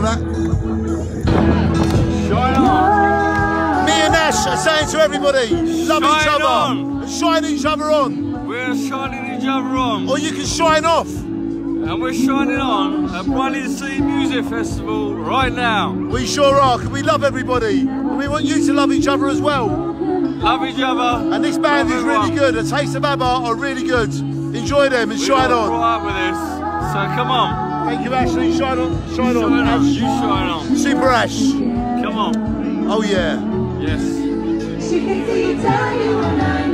that. Shine on. Me and Ash are saying to everybody, love each other. On. Shine each other on. We're shining each other on. Or you can shine off. And we're shining on at Brindley Sea Music Festival right now. We sure are, because we love everybody. And we want you to love each other as well. Love each other. And this band is really good. A Taste of ABBA are really good. Enjoy them and shine on. We're all right with this. So come on. Thank you, Ashley. Shine on. Shine on. Shine on. Ash. You shine on. Super Ash. Come on. Oh yeah. Yes. She can see you tell you and I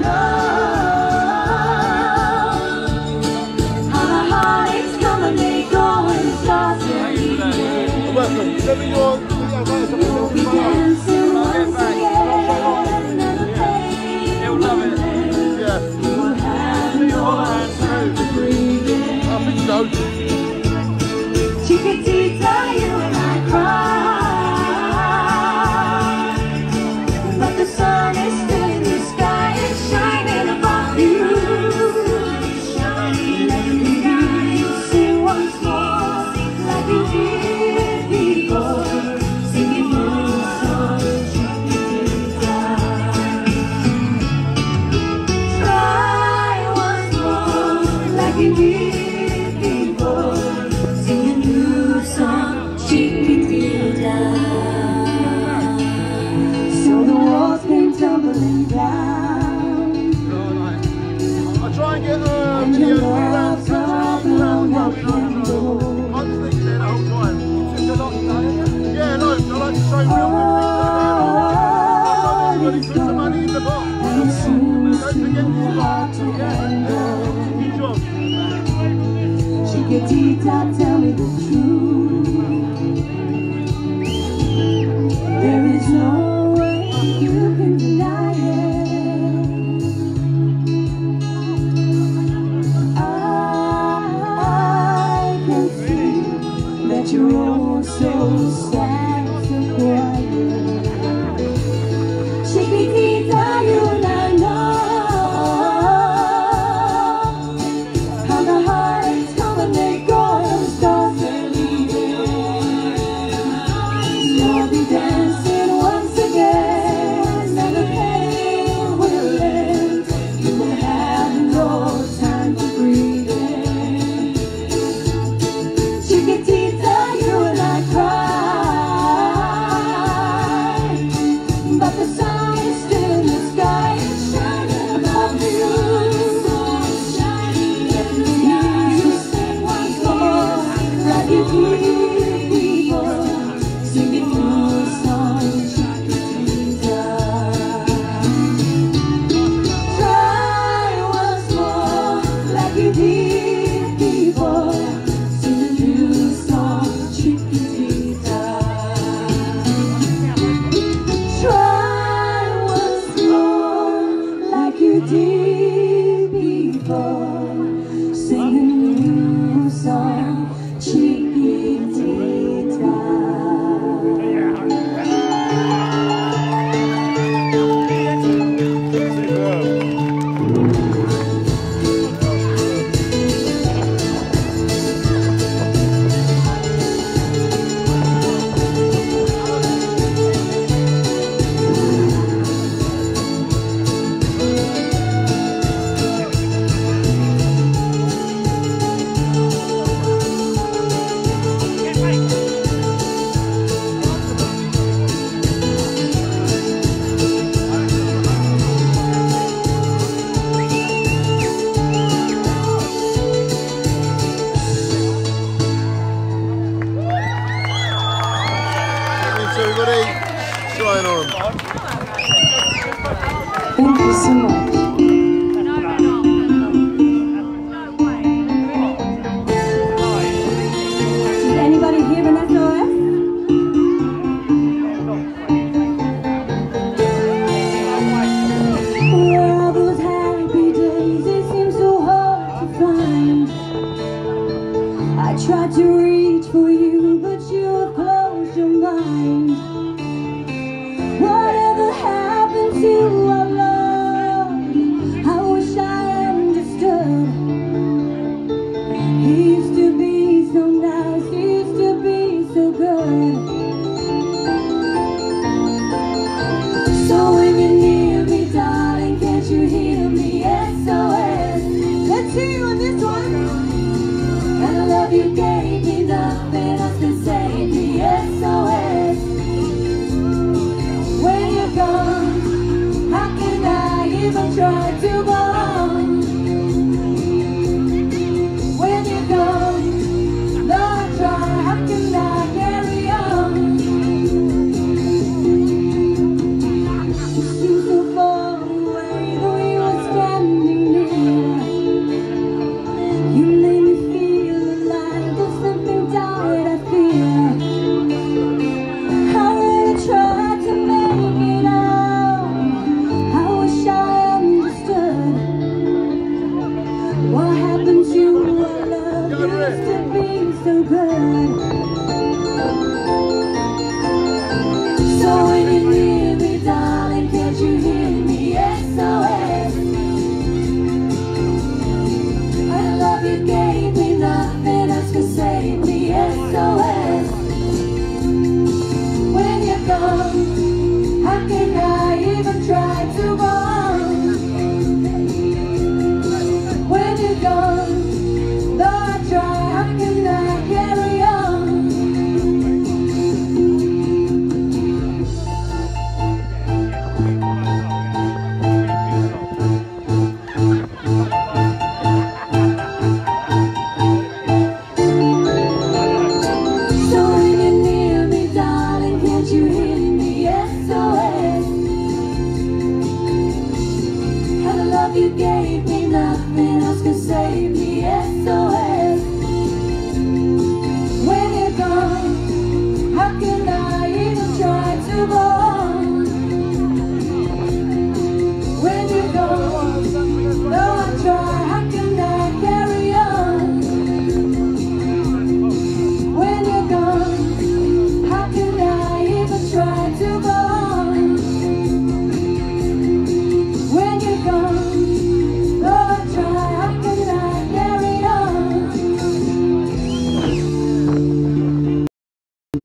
know how the heartaches come and they go and the stars are leaving. Welcome. Send me your. We'll be dancing once again and the pain He'll love it. Yeah. will have no time to breathe in. I think so. She can see tell you and I cry, but the sun is still in the sky and shining above you. Let you sing once more like you did before, singing new songs you can try once more like you did before, singing new songs Chiquitita. So the walls came tumbling down, I'll try and get and your love's all blown up and low. I'm thinking there the whole time. Yeah, no, I like to say real good things. Everybody put some money in the pot. And it seems Don't forget too to hard to handle. Good job. Chiquitita, tell me the truth. There is no way you can deny it. I can see that you're all so sad, so quiet. Chiquitita, you and I know how the heartaches come and they go and the stars are leaving. You'll be dancing once again and the pain will end. You will have no time to breathe in. Chiquitita, you and I cry, but the sun is still in the sky and shining above you. You sing once more like you did before, singing new songs, Chiquitita. Try once more like you did before, singing new songs, Chiquitita. Try once more like you did before, singing new song, Chiquitita. Everybody, shine on. Thank you so much. Did anybody hear an SOS? Where are those happy days? It seems so hard to find. I tried to reach for you, but you have closed your mind. Whatever happened to our love?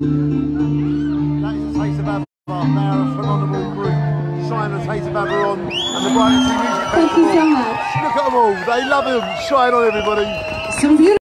That is the Taste of ABBA. They are a phenomenal group. Shine the Taste of ABBA on and the Brighton Sea Music Festival. Thank you so much. Look at them all. They love him. Shine on everybody. Some beautiful